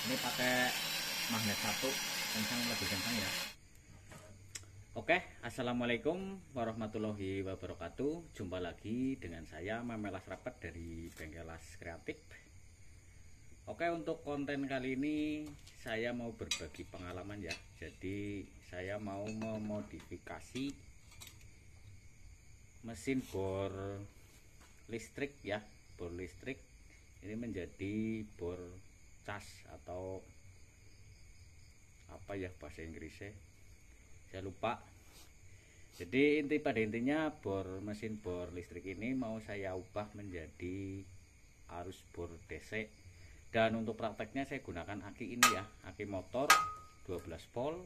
Ini pakai magnet satu, kencang, lebih kencang ya. Oke, assalamualaikum warahmatullahi wabarakatuh. Jumpa lagi dengan saya Memelas Rapet dari Bengkelas Kreatif. Oke, untuk konten kali ini saya mau berbagi pengalaman ya. Jadi saya mau memodifikasi mesin bor listrik ya, bor listrik ini menjadi bor cas atau apa ya bahasa Inggrisnya, saya lupa. Jadi pada intinya mesin bor listrik ini mau saya ubah menjadi arus bor DC, dan untuk prakteknya saya gunakan aki ini ya, aki motor 12 volt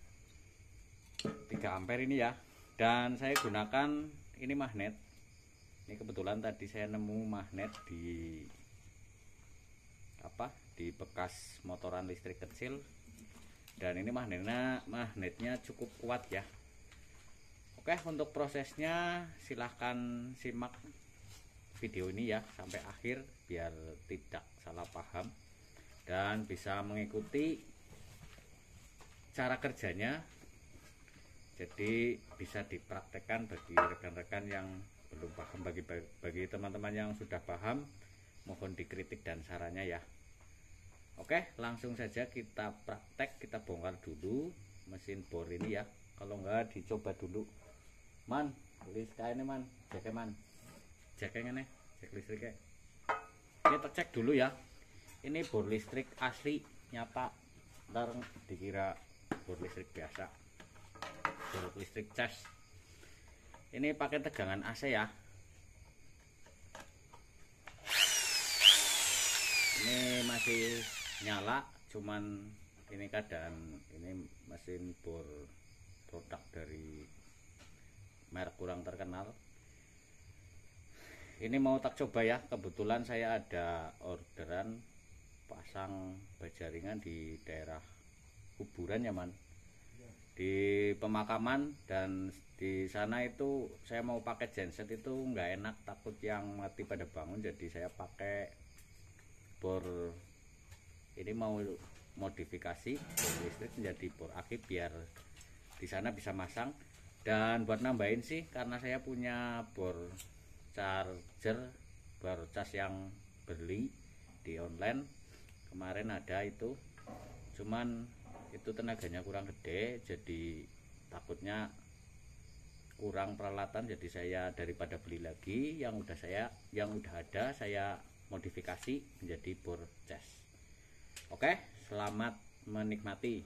3 ampere ini ya. Dan saya gunakan ini magnet. Ini kebetulan tadi saya nemu magnet di bekas motoran listrik kecil, dan ini magnetnya cukup kuat ya. Oke, untuk prosesnya silahkan simak video ini ya sampai akhir biar tidak salah paham dan bisa mengikuti cara kerjanya. Jadi bisa dipraktekkan bagi rekan-rekan yang belum paham. Bagi teman-teman yang sudah paham, mohon dikritik dan sarannya ya. Oke, langsung saja kita praktek. Kita bongkar dulu mesin bor ini ya. Kalau enggak dicoba dulu. Man, tulis kayak ini man, jake man, jake ini, jek listriknya. Ini cek dulu ya. Ini bor listrik asli nyata. Ntar dikira bor listrik biasa. Bor listrik cas. Ini pakai tegangan AC ya. Ini masih nyala, cuman ini keadaan ini mesin bor produk dari merek kurang terkenal. Ini mau tak coba ya, kebetulan saya ada orderan pasang baja ringan di daerah kuburan ya man, di pemakaman. Dan di sana itu saya mau pakai genset itu nggak enak, takut yang mati pada bangun. Jadi saya pakai bor ini, mau modifikasi bor listrik menjadi bor aki biar di sana bisa masang. Dan buat nambahin sih, karena saya punya bor charger, bor cas yang beli di online kemarin ada itu, cuman itu tenaganya kurang gede, jadi takutnya kurang peralatan. Jadi saya daripada beli lagi yang udah ada, saya modifikasi menjadi bor cas. Oke, selamat menikmati.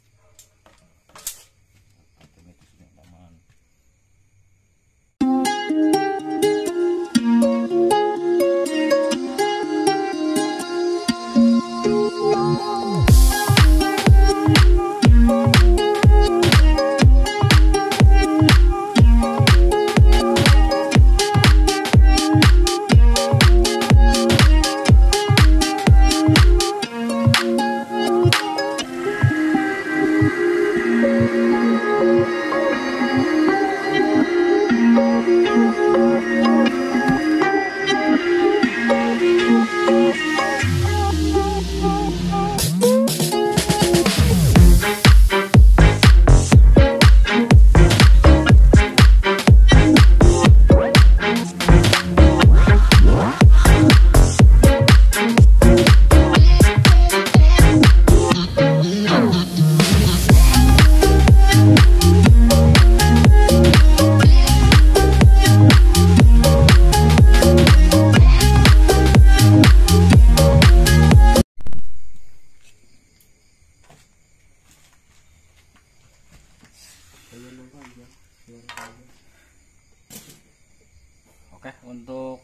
Oke, untuk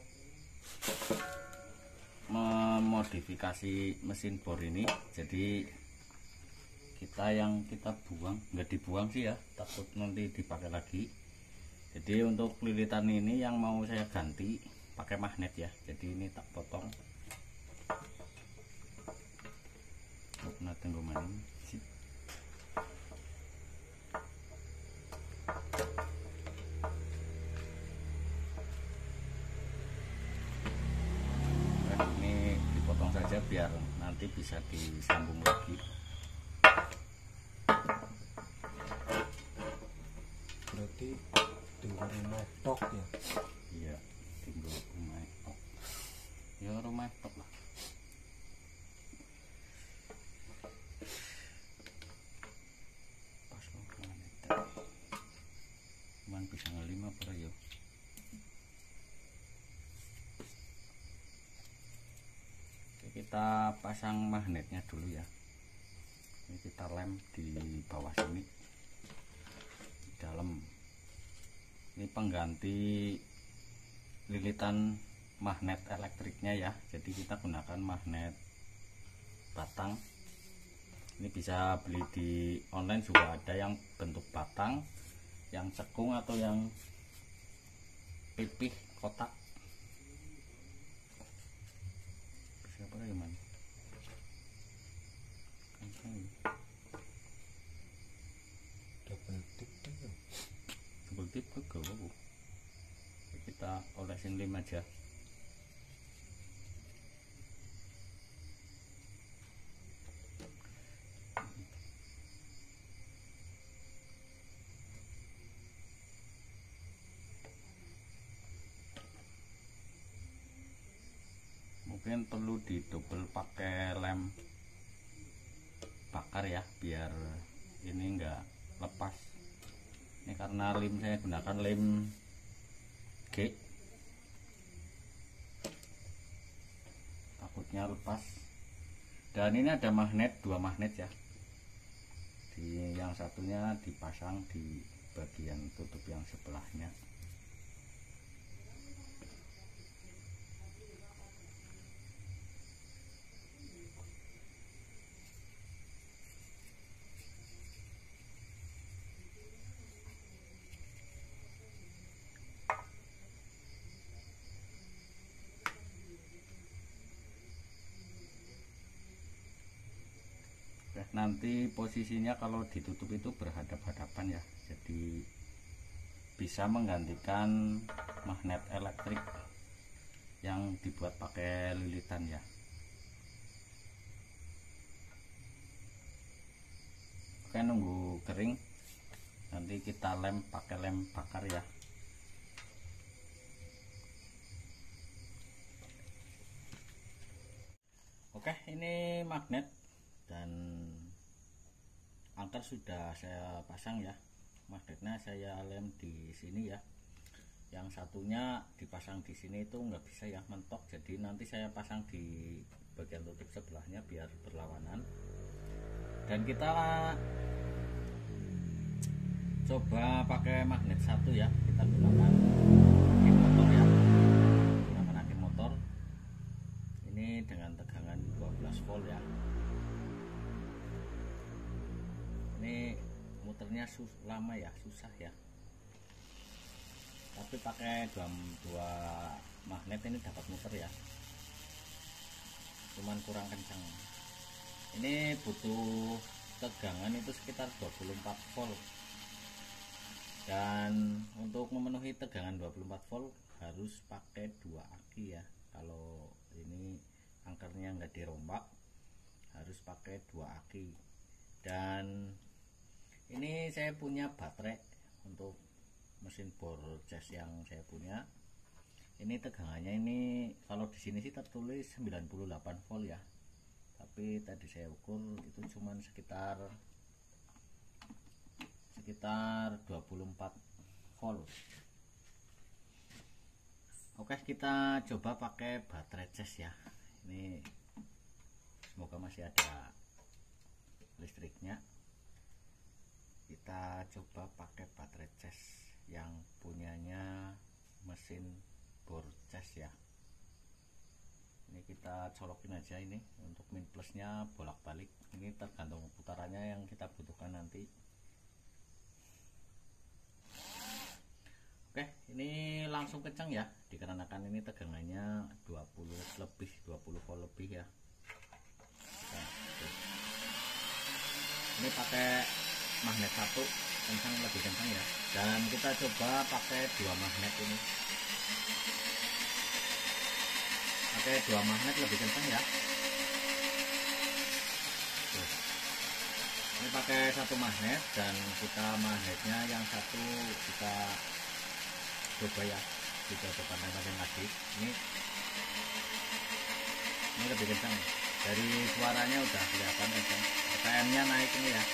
memodifikasi mesin bor ini, jadi kita buang, nggak dibuang sih ya, takut nanti dipakai lagi. Jadi untuk lilitan ini yang mau saya ganti pakai magnet ya. Jadi ini tak potong. Nah, tunggu main. biar nanti bisa disambung lagi. Berarti tinggal rumah tok ya? Iya, tinggal rumah tok. Ya rumah tok lah. Pas lo kemana? Cuman bisa ngelima per yo. Kita pasang magnetnya dulu ya. Ini kita lem di bawah sini, di dalam. Ini pengganti lilitan magnet elektriknya ya. Jadi kita gunakan magnet batang. Ini bisa beli di online juga, ada yang bentuk batang, yang cekung atau yang pipih kotak. Siapa lagi man? Double tip tuh ya. Double tip ke gak? Kita olesin lem aja. Mungkin perlu didobel pakai lem bakar ya, biar ini enggak lepas. Ini karena lem saya gunakan lem G, takutnya lepas. Dan ini ada magnet, 2 magnet ya. Di yang satunya dipasang di bagian tutup yang sebelahnya. Nanti posisinya kalau ditutup itu berhadap-hadapan ya, jadi bisa menggantikan magnet elektrik yang dibuat pakai lilitan ya. Oke, nunggu kering, nanti kita lem pakai lem bakar ya. Oke, ini magnet dan angker sudah saya pasang ya. Magnetnya saya lem di sini ya. Yang satunya dipasang di sini itu nggak bisa ya, mentok. Jadi nanti saya pasang di bagian tutup sebelahnya biar berlawanan. Dan kita coba pakai magnet satu ya. Kita gunakan aki motor ya. Gunakan aki motor. Ini dengan tegangan 12 volt ya. Ini muternya lama ya, susah ya, tapi pakai dua magnet ini dapat muter ya, cuman kurang kencang. Ini butuh tegangan itu sekitar 24 volt, dan untuk memenuhi tegangan 24 volt harus pakai 2 aki ya. Kalau ini angkernya nggak dirombak harus pakai 2 aki. Dan ini saya punya baterai untuk mesin bor cas yang saya punya. Ini tegangannya ini kalau di sini sih tertulis 98 volt ya. Tapi tadi saya ukur itu cuman sekitar 24 volt. Oke, kita coba pakai baterai cas ya. Ini semoga masih ada listriknya. Kita coba pakai baterai cas yang punyanya mesin bor cas ya. Ini kita colokin aja ini. Untuk min plusnya bolak-balik. Ini tergantung putarannya yang kita butuhkan nanti. Oke, ini langsung kencang ya, dikarenakan ini tegangannya 20 volt lebih ya. Nah, ini pakai magnet satu, lebih kencang ya. Dan kita coba pakai 2 magnet ini. Pakai 2 magnet lebih kencang ya. pakai satu magnet, dan kita magnetnya yang satu kita coba ya, kita coba tempelin lagi. Ini lebih kencang, dari suaranya udah kelihatan kencang, RPM nya naik ini ya.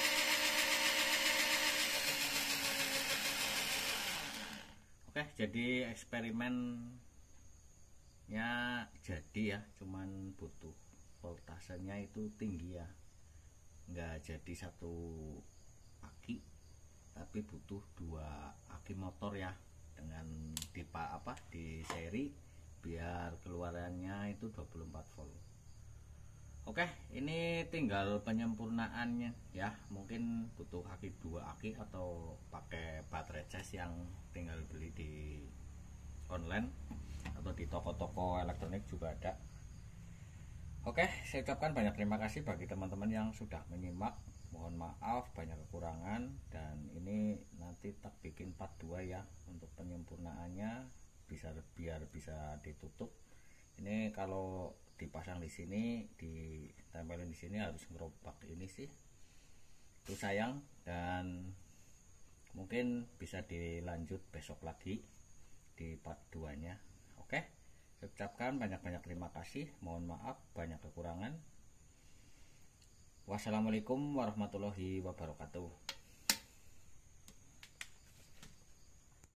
Oke, jadi eksperimennya jadi ya, cuman butuh voltasenya itu tinggi ya, nggak jadi satu aki, tapi butuh 2 aki motor ya, dengan di seri, biar keluarannya itu 24 volt. Oke, ini tinggal penyempurnaannya ya, mungkin butuh aki 2 aki atau pakai baterai cas yang tinggal beli di online atau di toko-toko elektronik juga ada. Oke, saya ucapkan banyak terima kasih bagi teman-teman yang sudah menyimak. Mohon maaf banyak kekurangan, dan ini nanti tak bikin part 2 ya untuk penyempurnaannya, biar bisa ditutup. Ini kalau dipasang di sini, ditempelin di sini harus ngerobak ini sih. Itu sayang, dan mungkin bisa dilanjut besok lagi di part 2-nya. Oke. Saya ucapkan banyak-banyak terima kasih. Mohon maaf banyak kekurangan. Wassalamualaikum warahmatullahi wabarakatuh.